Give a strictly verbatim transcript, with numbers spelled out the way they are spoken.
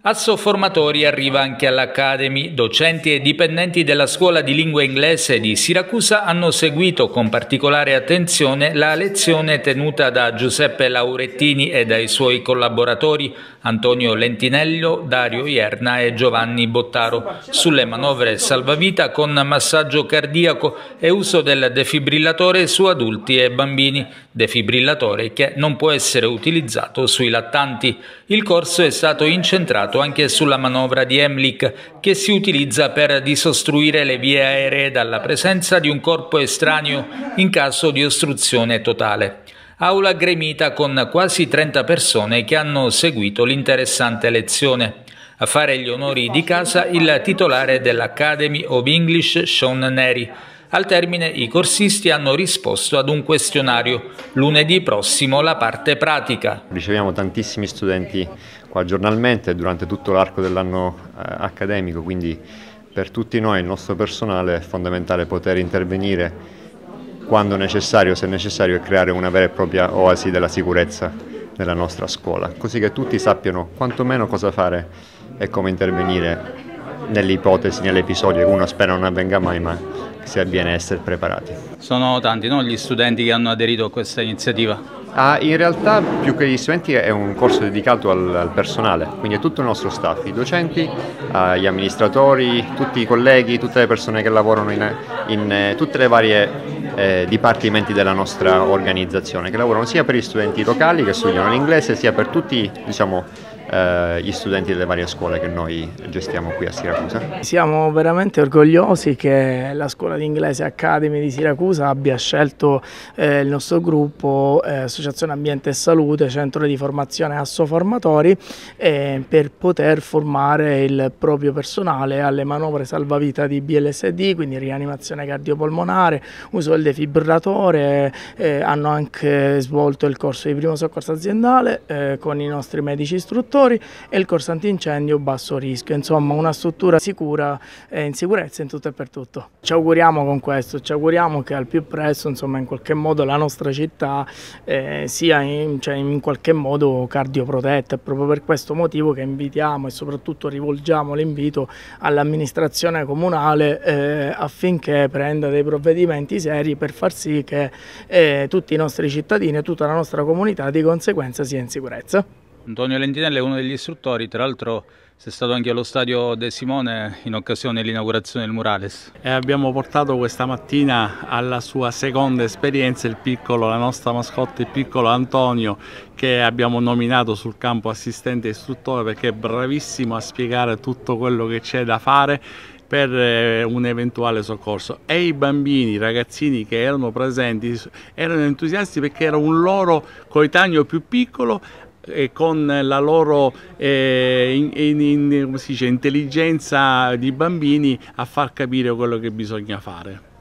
Asso Formatori arriva anche all'Academy. Docenti e dipendenti della scuola di lingua inglese di Siracusa hanno seguito con particolare attenzione la lezione tenuta da Giuseppe Laurettini e dai suoi collaboratori Antonio Lentinello, Dario Ierna e Giovanni Bottaro sulle manovre salvavita con massaggio cardiaco e uso del defibrillatore su adulti e bambini, defibrillatore che non può essere utilizzato sui lattanti. Il corso è stato incentrato anche sulla manovra di Heimlich, che si utilizza per disostruire le vie aeree dalla presenza di un corpo estraneo in caso di ostruzione totale. Aula gremita con quasi trenta persone che hanno seguito l'interessante lezione. A fare gli onori di casa il titolare dell'Academy of English, Sean Neri. Al termine i corsisti hanno risposto ad un questionario. Lunedì prossimo la parte pratica. Riceviamo tantissimi studenti qua giornalmente durante tutto l'arco dell'anno eh, accademico, quindi per tutti noi, il nostro personale, è fondamentale poter intervenire quando necessario, se necessario, e creare una vera e propria oasi della sicurezza nella nostra scuola, così che tutti sappiano quantomeno cosa fare e come intervenire nelle ipotesi, nelle episodi che uno spera non avvenga mai, ma sia bene essere preparati. Sono tanti, no, gli studenti che hanno aderito a questa iniziativa? Ah, in realtà più che gli studenti è un corso dedicato al, al personale, quindi a tutto il nostro staff, i docenti, gli amministratori, tutti i colleghi, tutte le persone che lavorano in, in eh, tutte le varie eh, dipartimenti della nostra organizzazione, che lavorano sia per gli studenti locali che studiano l'inglese, sia per tutti, diciamo, Eh, gli studenti delle varie scuole che noi gestiamo qui a Siracusa. Siamo veramente orgogliosi che la scuola di inglese Academy di Siracusa abbia scelto eh, il nostro gruppo eh, Associazione Ambiente e Salute, Centro di Formazione Asso Formatori, eh, per poter formare il proprio personale alle manovre salvavita di B L S D, quindi rianimazione cardiopolmonare, uso del defibrillatore, eh, hanno anche svolto il corso di primo soccorso aziendale eh, con i nostri medici istruttori e il corso antincendio basso rischio, insomma una struttura sicura e in sicurezza in tutto e per tutto. Ci auguriamo con questo, ci auguriamo che al più presto, insomma, in qualche modo la nostra città eh, sia in, cioè, in qualche modo cardioprotetta. È proprio per questo motivo che invitiamo e soprattutto rivolgiamo l'invito all'amministrazione comunale eh, affinché prenda dei provvedimenti seri per far sì che eh, tutti i nostri cittadini e tutta la nostra comunità di conseguenza sia in sicurezza. Antonio Lentinello è uno degli istruttori, tra l'altro sei stato anche allo stadio De Simone in occasione dell'inaugurazione del Murales. E abbiamo portato questa mattina alla sua seconda esperienza il piccolo, la nostra mascotte, il piccolo Antonio, che abbiamo nominato sul campo assistente istruttore perché è bravissimo a spiegare tutto quello che c'è da fare per un eventuale soccorso, e i bambini, i ragazzini che erano presenti erano entusiasti perché era un loro coetaneo più piccolo e con la loro eh, in, in, in, come si dice, intelligenza di bambini a far capire quello che bisogna fare.